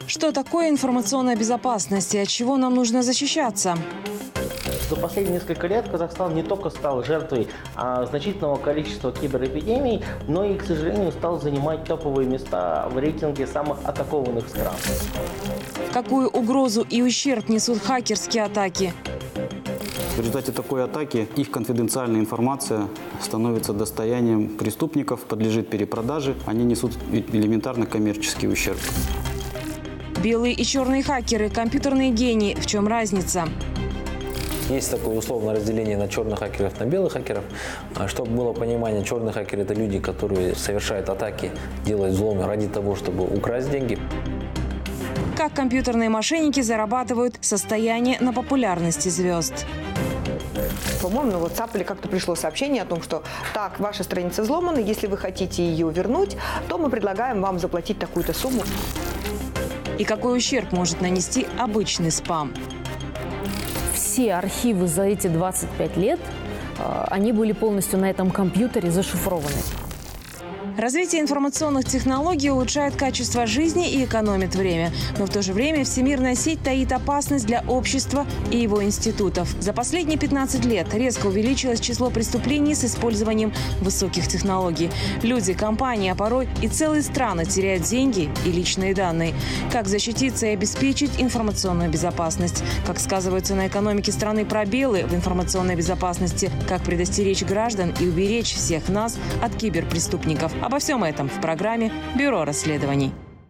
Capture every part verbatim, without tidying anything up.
Что такое информационная безопасность и от чего нам нужно защищаться? За последние несколько лет Казахстан не только стал жертвой а, значительного количества киберэпидемий, но и, к сожалению, стал занимать топовые места в рейтинге самых атакованных стран. Какую угрозу и ущерб несут хакерские атаки? В результате такой атаки их конфиденциальная информация становится достоянием преступников, подлежит перепродаже, они несут элементарно коммерческий ущерб. Белые и черные хакеры, компьютерные гении. В чем разница? Есть такое условное разделение на черных хакеров, на белых хакеров. Чтобы было понимание, черные хакеры – это люди, которые совершают атаки, делают взломы ради того, чтобы украсть деньги. Как компьютерные мошенники зарабатывают состояние на популярности звезд? По-моему, на WhatsApp или как-то пришло сообщение о том, что так, ваша страница взломана, если вы хотите ее вернуть, то мы предлагаем вам заплатить такую-то сумму. И какой ущерб может нанести обычный спам? Все архивы за эти двадцать пять лет, они были полностью на этом компьютере зашифрованы. Развитие информационных технологий улучшает качество жизни и экономит время. Но в то же время всемирная сеть таит опасность для общества и его институтов. За последние пятнадцать лет резко увеличилось число преступлений с использованием высоких технологий. Люди, компании, а порой и целые страны теряют деньги и личные данные. Как защититься и обеспечить информационную безопасность? Как сказываются на экономике страны пробелы в информационной безопасности? Как предостеречь граждан и уберечь всех нас от киберпреступников? Обо всем этом в программе «Бюро расследований».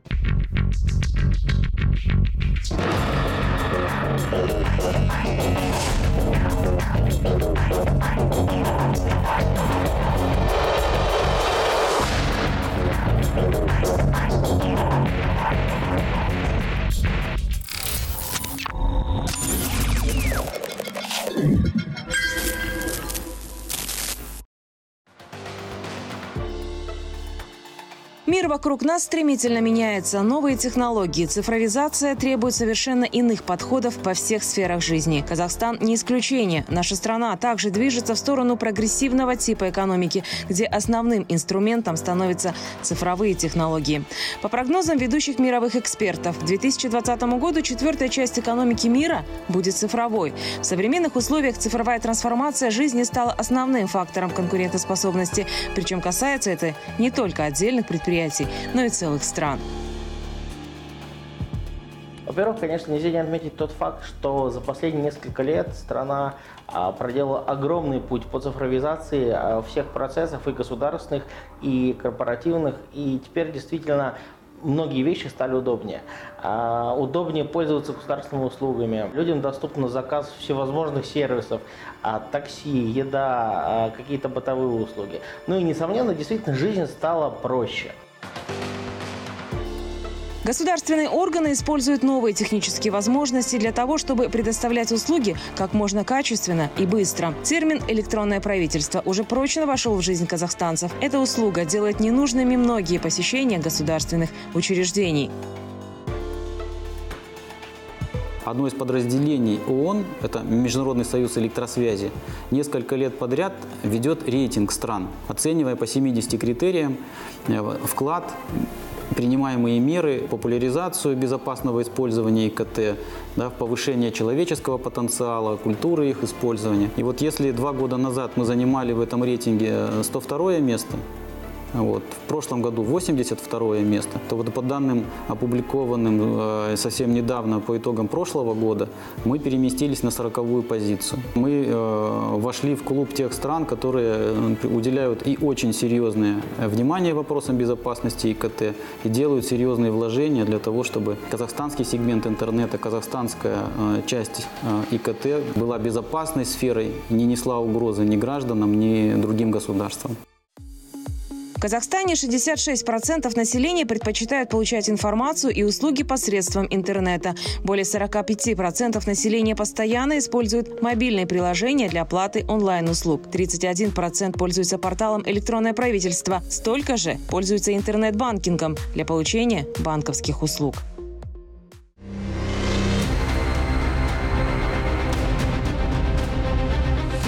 Мир вокруг нас стремительно меняется. Новые технологии, цифровизация требуют совершенно иных подходов во всех сферах жизни. Казахстан не исключение. Наша страна также движется в сторону прогрессивного типа экономики, где основным инструментом становятся цифровые технологии. По прогнозам ведущих мировых экспертов, к две тысячи двадцатому году четвертая часть экономики мира будет цифровой. В современных условиях цифровая трансформация жизни стала основным фактором конкурентоспособности. Причем касается это не только отдельных предприятий, но и целых стран. Во-первых, конечно, нельзя не отметить тот факт, что за последние несколько лет страна а, проделала огромный путь по цифровизации а, всех процессов и государственных, и корпоративных, и теперь действительно многие вещи стали удобнее. А, удобнее пользоваться государственными услугами. Людям доступен заказ всевозможных сервисов, а, такси, еда, а, какие-то бытовые услуги. Ну и, несомненно, действительно, жизнь стала проще. Государственные органы используют новые технические возможности для того, чтобы предоставлять услуги как можно качественно и быстро. Термин «электронное правительство» уже прочно вошел в жизнь казахстанцев. Эта услуга делает ненужными многие посещения государственных учреждений. Одно из подразделений ООН, это Международный союз электросвязи, несколько лет подряд ведет рейтинг стран, оценивая по семидесяти критериям вклад, принимаемые меры, популяризацию безопасного использования ИКТ, да, в повышение человеческого потенциала, культуры их использования. И вот если два года назад мы занимали в этом рейтинге сто второе место, вот, в прошлом году восемьдесят второе место, то вот по данным, опубликованным э, совсем недавно по итогам прошлого года, мы переместились на сороковую позицию. Мы э, вошли в клуб тех стран, которые уделяют и очень серьезное внимание вопросам безопасности ИКТ и делают серьезные вложения для того, чтобы казахстанский сегмент интернета, казахстанская э, часть э, ИКТ была безопасной сферой, не несла угрозы ни гражданам, ни другим государствам. В Казахстане шестьдесят шесть процентов населения предпочитают получать информацию и услуги посредством интернета. Более сорок пять процентов населения постоянно используют мобильные приложения для оплаты онлайн-услуг. тридцать один процент пользуются порталом «Электронное правительство». Столько же пользуются интернет-банкингом для получения банковских услуг.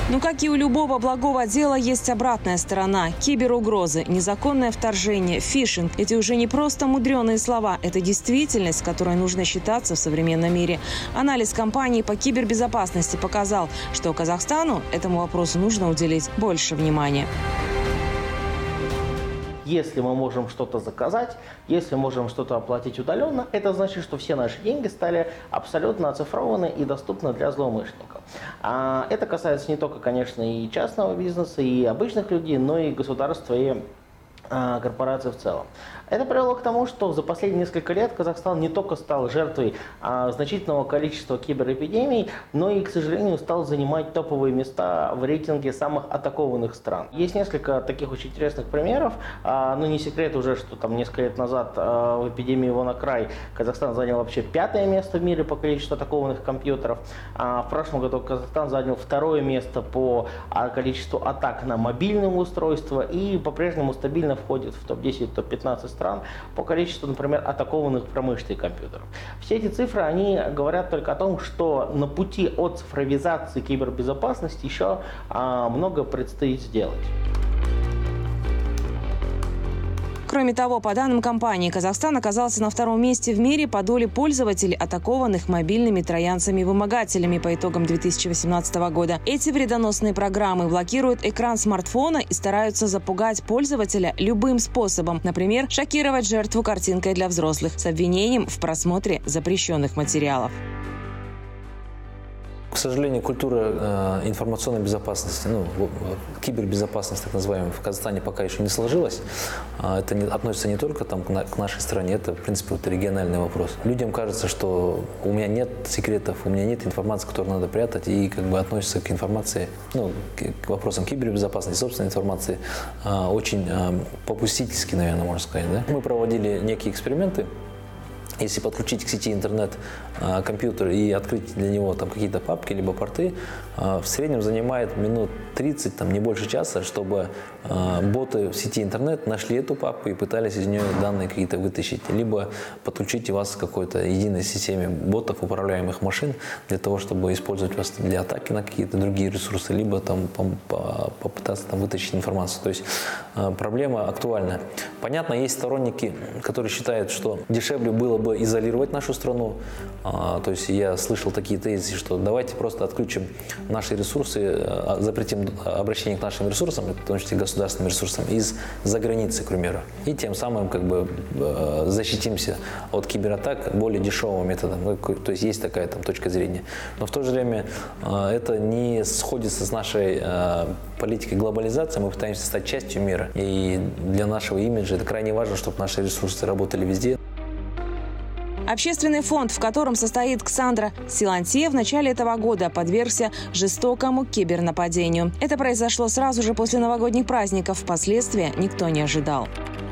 Но, как и у любого благого дела, есть обратная сторона. Киберугрозы, незаконное вторжение, фишинг – эти уже не просто мудреные слова. Это действительность, с которой нужно считаться в современном мире. Анализ компании по кибербезопасности показал, что Казахстану этому вопросу нужно уделить больше внимания. Если мы можем что-то заказать, если можем что-то оплатить удаленно, это значит, что все наши деньги стали абсолютно оцифрованы и доступны для злоумышленников. А это касается не только, конечно, и частного бизнеса, и обычных людей, но и государства, и а, корпораций в целом. Это привело к тому, что за последние несколько лет Казахстан не только стал жертвой а, значительного количества киберэпидемий, но и, к сожалению, стал занимать топовые места в рейтинге самых атакованных стран. Есть несколько таких очень интересных примеров. А, ну, не секрет уже, что там несколько лет назад а, в эпидемии WannaCry Казахстан занял вообще пятое место в мире по количеству атакованных компьютеров. А, в прошлом году Казахстан занял второе место по а, количеству атак на мобильные устройства и по-прежнему стабильно входит в топ десять, топ пятнадцать стран по количеству, например, атакованных промышленных компьютеров. Все эти цифры, они говорят только о том, что на пути от цифровизации кибербезопасности еще а, много предстоит сделать. Кроме того, по данным компании, Казахстан оказался на втором месте в мире по доле пользователей, атакованных мобильными троянцами-вымогателями по итогам две тысячи восемнадцатого года. Эти вредоносные программы блокируют экран смартфона и стараются запугать пользователя любым способом. Например, шокировать жертву картинкой для взрослых с обвинением в просмотре запрещенных материалов. К сожалению, культура э, информационной безопасности, ну, кибербезопасности, так называемой, в Казахстане пока еще не сложилась. А это не, относится не только там, к, на, к нашей стране, это, в принципе, вот, региональный вопрос. Людям кажется, что у меня нет секретов, у меня нет информации, которую надо прятать, и как бы относятся к информации, ну, к, к вопросам кибербезопасности, собственной информации э, очень э, попустительски, наверное, можно сказать. Да? Мы проводили некие эксперименты. Если подключить к сети интернет э, компьютер и открыть для него там какие-то папки либо порты, э, в среднем занимает минут тридцать, там, не больше часа, чтобы э, боты в сети интернет нашли эту папку и пытались из нее данные какие-то вытащить. Либо подключить вас к какой-то единой системе ботов, управляемых машин, для того, чтобы использовать вас для атаки на какие-то другие ресурсы, либо там, попытаться там, вытащить информацию. То есть э, проблема актуальна. Понятно, есть сторонники, которые считают, что дешевле было бы изолировать нашу страну. А, то есть я слышал такие тезисы, что давайте просто отключим наши ресурсы, запретим обращение к нашим ресурсам, в том числе государственным ресурсам, из-за границы, к примеру. И тем самым как бы защитимся от кибератак более дешевым методом. То есть есть такая там точка зрения. Но в то же время это не сходится с нашей политикой глобализации. Мы пытаемся стать частью мира. И для нашего имиджа это крайне важно, чтобы наши ресурсы работали везде. Общественный фонд, в котором состоит Ксандра Силантье, в начале этого года подвергся жестокому кибернападению. Это произошло сразу же после новогодних праздников. Последствия никто не ожидал.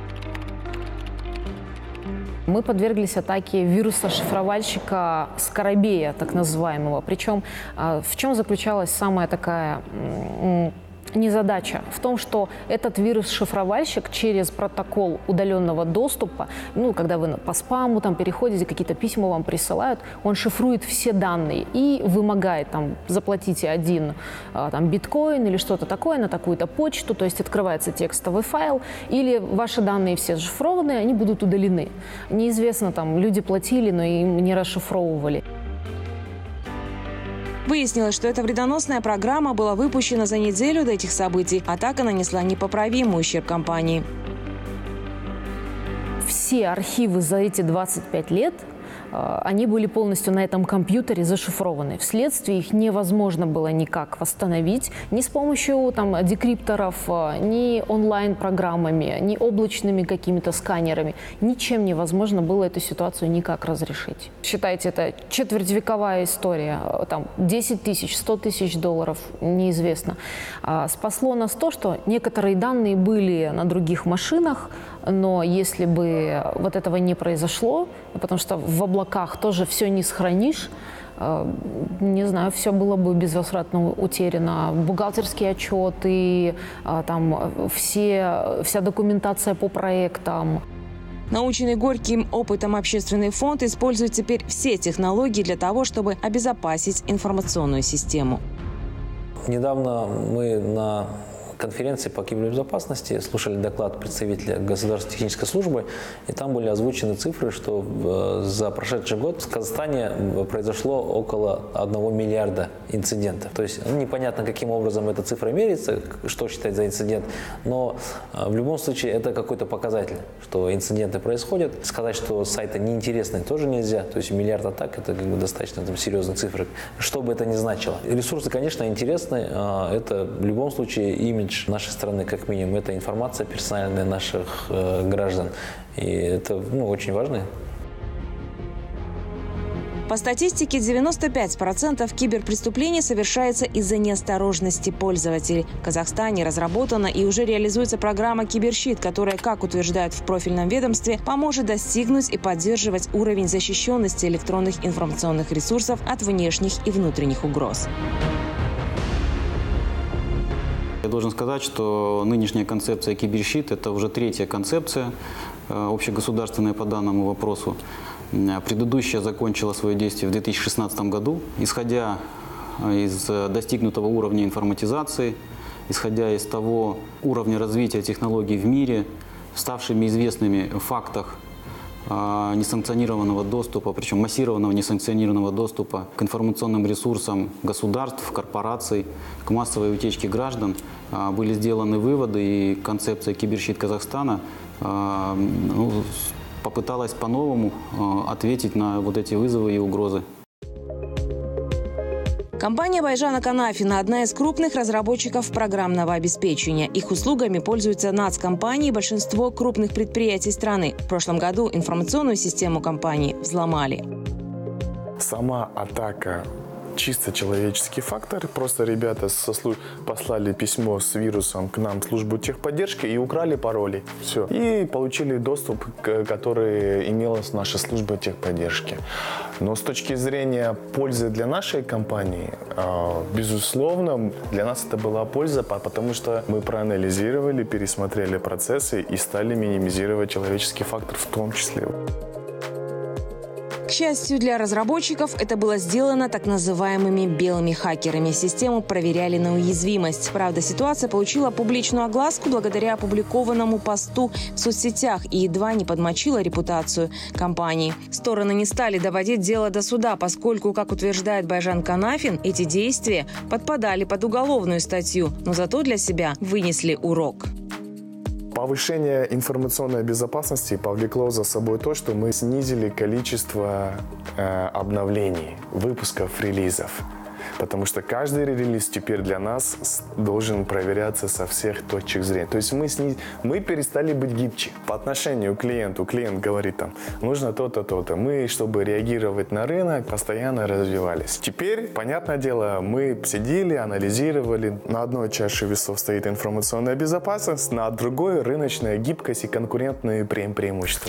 Мы подверглись атаке вируса-шифровальщика Скоробея, так называемого. Причем в чем заключалась самая такая незадача? В том, что этот вирус-шифровальщик через протокол удаленного доступа, ну, когда вы по спаму там переходите, какие-то письма вам присылают, он шифрует все данные и вымогает, там, заплатите один там, биткоин или что-то такое на такую-то почту, то есть открывается текстовый файл, или ваши данные все зашифрованы, они будут удалены. Неизвестно, там, люди платили, но им не расшифровывали. Выяснилось, что эта вредоносная программа была выпущена за неделю до этих событий. Атака нанесла непоправимый ущерб компании. Все архивы за эти двадцать пять лет, они были полностью на этом компьютере зашифрованы. Вследствие их невозможно было никак восстановить ни с помощью там, декрипторов, ни онлайн-программами, ни облачными какими-то сканерами. Ничем невозможно было эту ситуацию никак разрешить. Считайте, это четвертьвековая история. Там, десять тысяч, сто тысяч долларов, неизвестно. Спасло нас то, что некоторые данные были на других машинах, но если бы вот этого не произошло, потому что в облаках тоже все не сохранишь, не знаю, все было бы безвозвратно утеряно. Бухгалтерские отчеты, там, все, вся документация по проектам. Наученный горьким опытом общественный фонд использует теперь все технологии для того, чтобы обезопасить информационную систему. Недавно мы на конференции по кибербезопасности слушали доклад представителя Государственной технической службы, и там были озвучены цифры, что за прошедший год в Казахстане произошло около одного миллиарда инцидентов. То есть ну, непонятно, каким образом эта цифра меряется, что считать за инцидент, но в любом случае это какой-то показатель, что инциденты происходят. Сказать, что сайты неинтересные, тоже нельзя. То есть миллиард атак – это как бы достаточно там, серьезные цифры, что бы это ни значило. Ресурсы, конечно, интересны, это в любом случае имидж нашей страны, как минимум, это информация персональная наших э, граждан. И это ну, очень важно. По статистике, девяносто пять процентов киберпреступлений совершается из-за неосторожности пользователей. В Казахстане разработана и уже реализуется программа «Киберщит», которая, как утверждают в профильном ведомстве, поможет достигнуть и поддерживать уровень защищенности электронных информационных ресурсов от внешних и внутренних угроз. Я должен сказать, что нынешняя концепция «Киберщит» – это уже третья концепция, общегосударственная по данному вопросу. Предыдущая закончила свое действие в две тысячи шестнадцатом году. Исходя из достигнутого уровня информатизации, исходя из того уровня развития технологий в мире, ставшими известными в фактах несанкционированного доступа, причем массированного несанкционированного доступа к информационным ресурсам государств, корпораций, к массовой утечке граждан, были сделаны выводы, и концепция «Киберщит Казахстана» ну, попыталась по-новому ответить на вот эти вызовы и угрозы. Компания Байжана Канафина – одна из крупных разработчиков программного обеспечения. Их услугами пользуются нацкомпании и большинство крупных предприятий страны. В прошлом году информационную систему компании взломали. Сама атака – чисто человеческий фактор. Просто ребята со служб... послали письмо с вирусом к нам в службу техподдержки и украли пароли. Все. И получили доступ, который имела наша служба техподдержки. Но с точки зрения пользы для нашей компании, безусловно, для нас это была польза, потому что мы проанализировали, пересмотрели процессы и стали минимизировать человеческий фактор в том числе. К счастью для разработчиков, это было сделано так называемыми белыми хакерами. Систему проверяли на уязвимость. Правда, ситуация получила публичную огласку благодаря опубликованному посту в соцсетях и едва не подмочила репутацию компании. Стороны не стали доводить дело до суда, поскольку, как утверждает Байжан Канафин, эти действия подпадали под уголовную статью, но зато для себя вынесли урок. Повышение информационной безопасности повлекло за собой то, что мы снизили количество э, обновлений, выпусков релизов. Потому что каждый релиз теперь для нас должен проверяться со всех точек зрения. То есть мы, сниз... мы перестали быть гибче. По отношению к клиенту, клиент говорит там, нужно то-то, то-то. Мы, чтобы реагировать на рынок, постоянно развивались. Теперь, понятное дело, мы сидели, анализировали. На одной чаше весов стоит информационная безопасность, на другой рыночная гибкость и конкурентные пре- преимущества.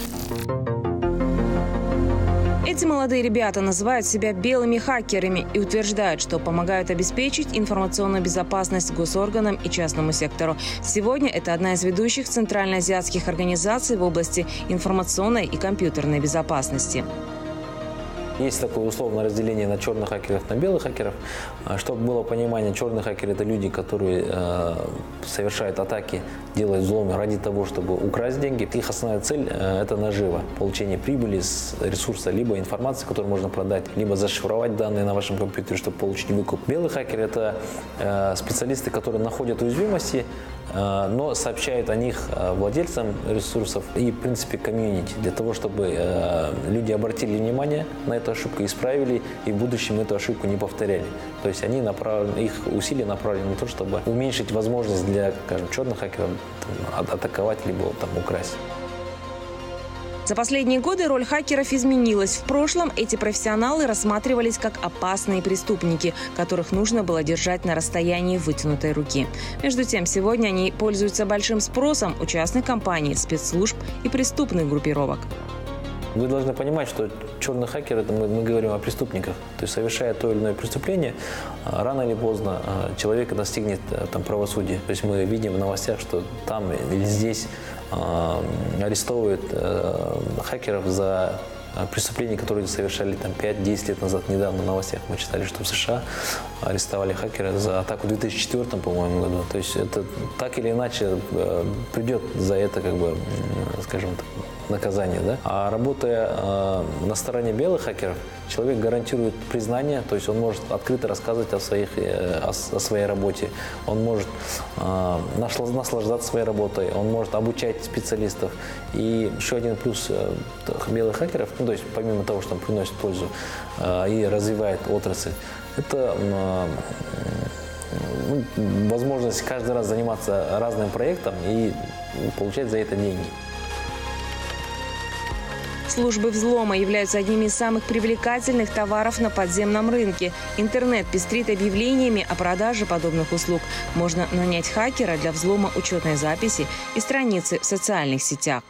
Эти молодые ребята называют себя белыми хакерами и утверждают, что помогают обеспечить информационную безопасность госорганам и частному сектору. Сегодня это одна из ведущих центральноазиатских организаций в области информационной и компьютерной безопасности. Есть такое условное разделение на черных хакеров, на белых хакеров. Чтобы было понимание, черные хакеры – это люди, которые э, совершают атаки, делают взломы ради того, чтобы украсть деньги. Их основная цель э, – это нажива, получение прибыли с ресурса, либо информации, которую можно продать, либо зашифровать данные на вашем компьютере, чтобы получить выкуп. Белый хакер – это э, специалисты, которые находят уязвимости, э, но сообщают о них владельцам ресурсов и, в принципе, комьюнити, для того, чтобы э, люди обратили внимание на это, эту ошибку исправили и в будущем эту ошибку не повторяли. То есть они направлены, их усилия направлены на то, чтобы уменьшить возможность для, скажем, черных хакеров там, атаковать либо там, украсть. За последние годы роль хакеров изменилась. В прошлом эти профессионалы рассматривались как опасные преступники, которых нужно было держать на расстоянии вытянутой руки. Между тем, сегодня они пользуются большим спросом у частных компаний, спецслужб и преступных группировок. Вы должны понимать, что черный хакер, это мы, мы говорим о преступниках. То есть, совершая то или иное преступление, рано или поздно человека достигнет там, правосудия. То есть мы видим в новостях, что там или здесь э, арестовывают э, хакеров за преступлений, которые совершали там пять-десять лет назад. Недавно в новостях мы читали, что в США арестовали хакера за атаку в две тысячи четвёртом, по-моему, году. То есть это так или иначе придет за это, как бы, скажем так, наказание. Да? А работая э, на стороне белых хакеров, человек гарантирует признание, то есть он может открыто рассказывать о, своих, э, о, о своей работе, он может э, наслаждаться своей работой, он может обучать специалистов. И еще один плюс э, белых хакеров, ну, то есть помимо того, что он приносит пользу э, и развивает отрасль, это э, э, возможность каждый раз заниматься разным проектом и получать за это деньги. Службы взлома являются одними из самых привлекательных товаров на подземном рынке. Интернет пестрит объявлениями о продаже подобных услуг. Можно нанять хакера для взлома учетной записи и страницы в социальных сетях.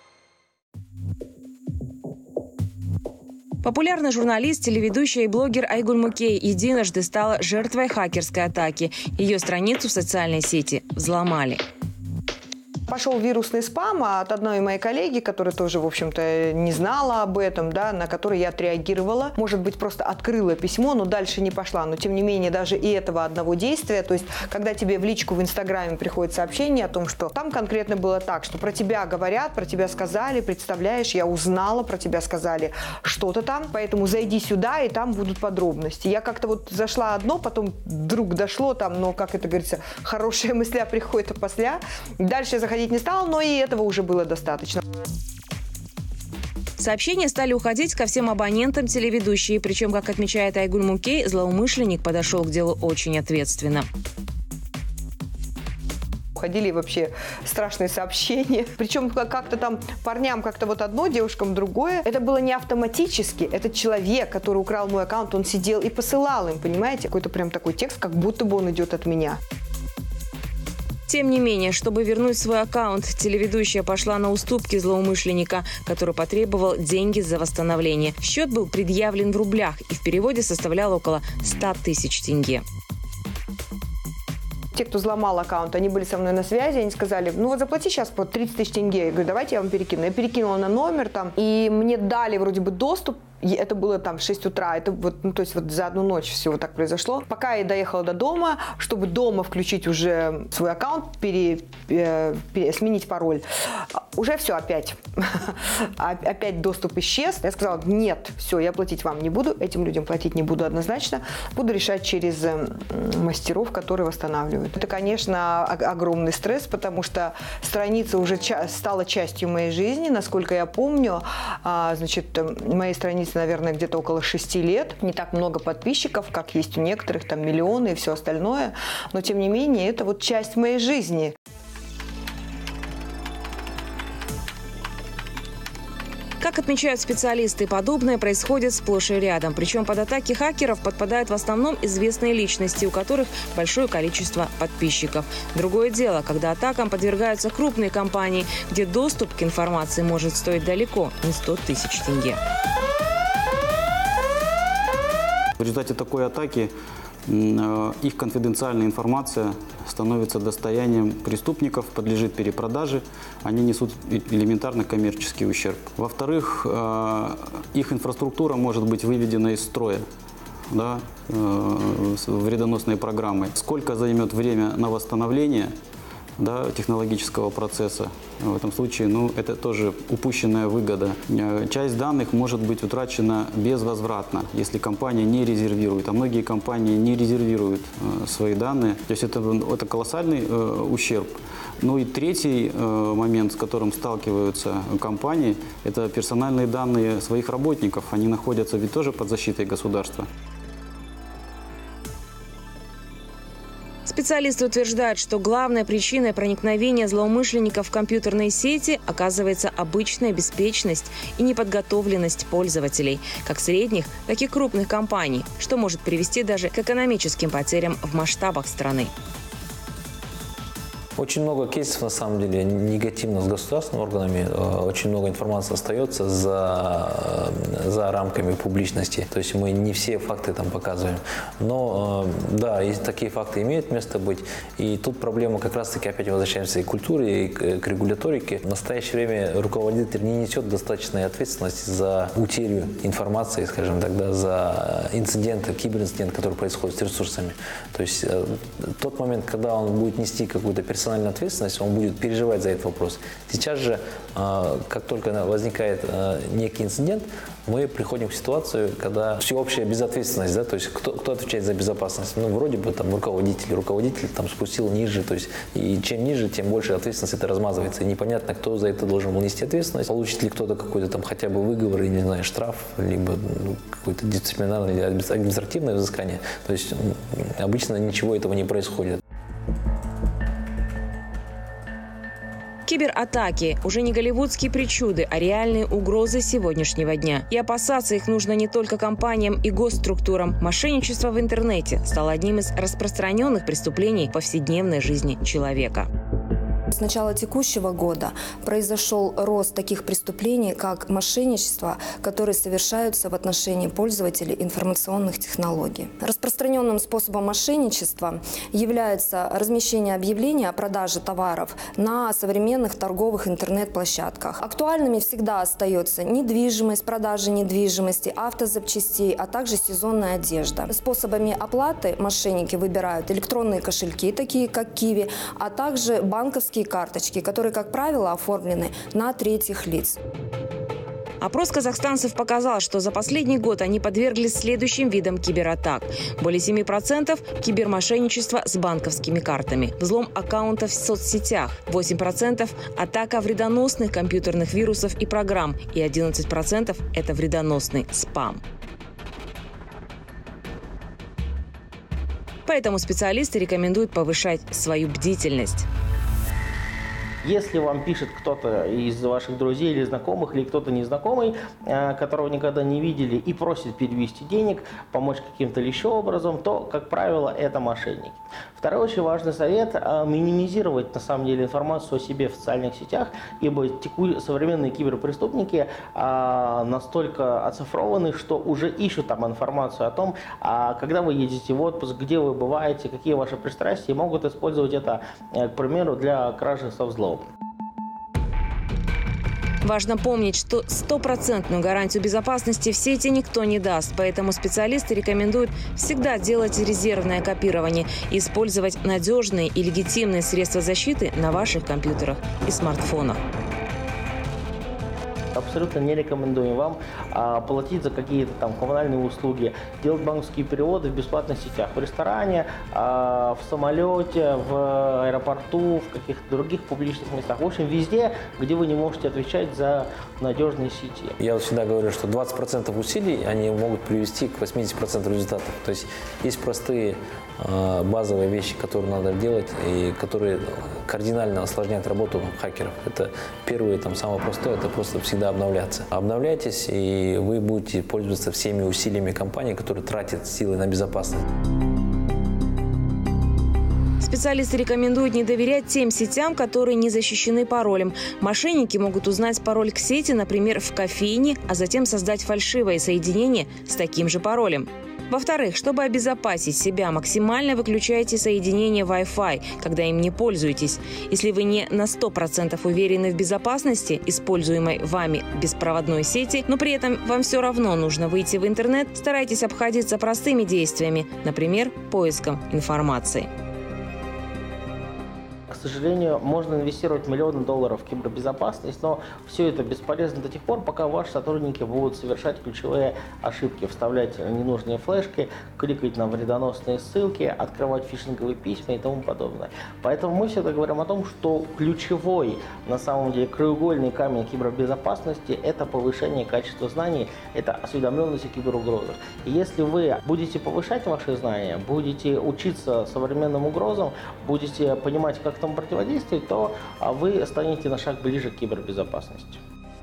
Популярный журналист, телеведущая и блогер Айгуль Мукей единожды стала жертвой хакерской атаки. Ее страницу в социальной сети взломали. Пошел вирусный спам от одной моей коллеги, которая тоже, в общем-то, не знала об этом, да, на который я отреагировала. Может быть, просто открыла письмо, но дальше не пошла. Но, тем не менее, даже и этого одного действия, то есть, когда тебе в личку в Инстаграме приходит сообщение о том, что там конкретно было так, что про тебя говорят, про тебя сказали, представляешь, я узнала, про тебя сказали что-то там, поэтому зайди сюда, и там будут подробности. Я как-то вот зашла одно, потом вдруг дошло там, но, как это говорится, хорошая мысля приходит опосля. Дальше я заходила не стал, но и этого уже было достаточно. Сообщения стали уходить ко всем абонентам телеведущей. Причем, как отмечает Айгуль Мукей, злоумышленник подошел к делу очень ответственно. Ходили вообще страшные сообщения. Причем как-то там парням как-то вот одно, девушкам другое. Это было не автоматически. Этот человек, который украл мой аккаунт, он сидел и посылал им, понимаете? Какой-то прям такой текст, как будто бы он идет от меня. Тем не менее, чтобы вернуть свой аккаунт, телеведущая пошла на уступки злоумышленника, который потребовал деньги за восстановление. Счет был предъявлен в рублях и в переводе составлял около ста тысяч тенге. Те, кто взломал аккаунт, они были со мной на связи, они сказали, ну вот заплати сейчас по тридцать тысяч тенге. Я говорю, давайте я вам перекину. Я перекинула на номер там, и мне дали вроде бы доступ. И это было там в шесть утра, это вот, ну, то есть вот за одну ночь все вот так произошло. Пока я доехала до дома, чтобы дома включить уже свой аккаунт, пере, пере, пере, сменить пароль, уже все опять. Опять доступ исчез. Я сказала, нет, все, я платить вам не буду, этим людям платить не буду однозначно. Буду решать через мастеров, которые восстанавливают. Это, конечно, огромный стресс, потому что страница уже стала частью моей жизни. Насколько я помню, значит, моей странице, наверное, где-то около шести лет. Не так много подписчиков, как есть у некоторых, там миллионы и все остальное. Но, тем не менее, это вот часть моей жизни. Как отмечают специалисты, подобное происходит сплошь и рядом. Причем под атаки хакеров подпадают в основном известные личности, у которых большое количество подписчиков. Другое дело, когда атакам подвергаются крупные компании, где доступ к информации может стоить далеко не сто тысяч тенге. В результате такой атаки их конфиденциальная информация становится достоянием преступников, подлежит перепродаже, они несут элементарно коммерческий ущерб. Во-вторых, их инфраструктура может быть выведена из строя, да, вредоносной программой. Сколько займет время на восстановление, да, технологического процесса? В этом случае, ну, это тоже упущенная выгода. Часть данных может быть утрачена безвозвратно, если компания не резервирует. А многие компании не резервируют э, свои данные. То есть это, это колоссальный э, ущерб. Ну и третий э, момент, с которым сталкиваются компании, это персональные данные своих работников. Они находятся ведь тоже под защитой государства. Специалисты утверждают, что главной причиной проникновения злоумышленников в компьютерные сети оказывается обычная беспечность и неподготовленность пользователей, как средних, так и крупных компаний, что может привести даже к экономическим потерям в масштабах страны. Очень много кейсов, на самом деле, негативно с государственными органами. Очень много информации остается за, за рамками публичности. То есть мы не все факты там показываем. Но да, есть такие факты имеют место быть. И тут проблема как раз-таки, опять возвращаемся и к культуре, и к, к регуляторике. В настоящее время руководитель не несет достаточной ответственности за утерю информации, скажем так, да, за инциденты, киберинцидент, который происходит с ресурсами. То есть э, тот момент, когда он будет нести какую-то персональную ответственность, он будет переживать за этот вопрос. Сейчас же, э, как только возникает э, некий инцидент, мы приходим к ситуации, когда всеобщая безответственность, да, то есть кто, кто отвечает за безопасность? Ну, вроде бы там руководитель, руководитель там спустил ниже, то есть и чем ниже, тем больше ответственность это размазывается. И непонятно, кто за это должен был нести ответственность, получит ли кто-то какой-то там хотя бы выговор, или, не знаю, штраф, либо ну, какое-то дисциплинарное или административное взыскание. То есть обычно ничего этого не происходит. Кибератаки – уже не голливудские причуды, а реальные угрозы сегодняшнего дня. И опасаться их нужно не только компаниям и госструктурам. Мошенничество в интернете стало одним из распространенных преступлений в повседневной жизни человека. С начала текущего года произошел рост таких преступлений, как мошенничество, которые совершаются в отношении пользователей информационных технологий. Распространенным способом мошенничества является размещение объявлений о продаже товаров на современных торговых интернет-площадках. Актуальными всегда остается недвижимость, продажа недвижимости, автозапчастей, а также сезонная одежда. Способами оплаты мошенники выбирают электронные кошельки, такие как Киви, а также банковские карточки, которые, как правило, оформлены на третьих лиц. Опрос казахстанцев показал, что за последний год они подверглись следующим видам кибератак. Более семи процентов – кибермошенничество с банковскими картами, взлом аккаунтов в соцсетях, восемь процентов – атака вредоносных компьютерных вирусов и программ, и одиннадцать процентов – это вредоносный спам. Поэтому специалисты рекомендуют повышать свою бдительность. Если вам пишет кто-то из ваших друзей или знакомых, или кто-то незнакомый, которого никогда не видели, и просит перевести денег, помочь каким-то еще образом, то, как правило, это мошенники. Второй очень важный совет – минимизировать, на самом деле, информацию о себе в социальных сетях, ибо теку... современные киберпреступники настолько оцифрованы, что уже ищут там информацию о том, когда вы едете в отпуск, где вы бываете, какие ваши пристрастия, и могут использовать это, к примеру, для кражи со взломом. Важно помнить, что стопроцентную гарантию безопасности в сети никто не даст, поэтому специалисты рекомендуют всегда делать резервное копирование и использовать надежные и легитимные средства защиты на ваших компьютерах и смартфонах. Абсолютно не рекомендуем вам а, платить за какие-то там коммунальные услуги, делать банковские переводы в бесплатных сетях, в ресторане, а, в самолете, в аэропорту, в каких-то других публичных местах. В общем, везде, где вы не можете отвечать за надежные сети. Я вот всегда говорю, что двадцать процентов усилий они могут привести к восьмидесяти процентам результатов. То есть есть простые э, базовые вещи, которые надо делать и которые кардинально осложняют работу хакеров. Это первое, там, самое простое, это просто всегда обновляться. Обновляйтесь, и вы будете пользоваться всеми усилиями компании, которые тратят силы на безопасность. Специалисты рекомендуют не доверять тем сетям, которые не защищены паролем. Мошенники могут узнать пароль к сети, например, в кофейне, а затем создать фальшивое соединение с таким же паролем. Во-вторых, чтобы обезопасить себя, максимально выключайте соединение Wi-Fi, когда им не пользуетесь. Если вы не на сто процентов уверены в безопасности используемой вами беспроводной сети, но при этом вам все равно нужно выйти в интернет, старайтесь обходиться простыми действиями, например, поиском информации. К сожалению, можно инвестировать миллионы долларов в кибербезопасность, но все это бесполезно до тех пор, пока ваши сотрудники будут совершать ключевые ошибки, вставлять ненужные флешки, кликать на вредоносные ссылки, открывать фишинговые письма и тому подобное. Поэтому мы всегда говорим о том, что ключевой, на самом деле, краеугольный камень кибербезопасности – это повышение качества знаний, это осведомленность о киберугрозах. И если вы будете повышать ваши знания, будете учиться современным угрозам, будете понимать, как там противодействовать, то вы станете на шаг ближе к кибербезопасности.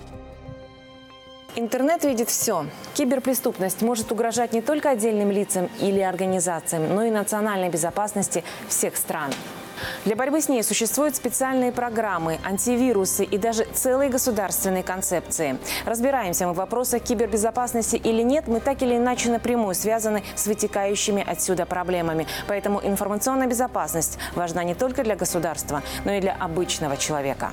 Интернет видит все. Киберпреступность может угрожать не только отдельным лицам или организациям, но и национальной безопасности всех стран. Для борьбы с ней существуют специальные программы, антивирусы и даже целые государственные концепции. Разбираемся мы в вопросах кибербезопасности или нет, мы так или иначе напрямую связаны с вытекающими отсюда проблемами. Поэтому информационная безопасность важна не только для государства, но и для обычного человека.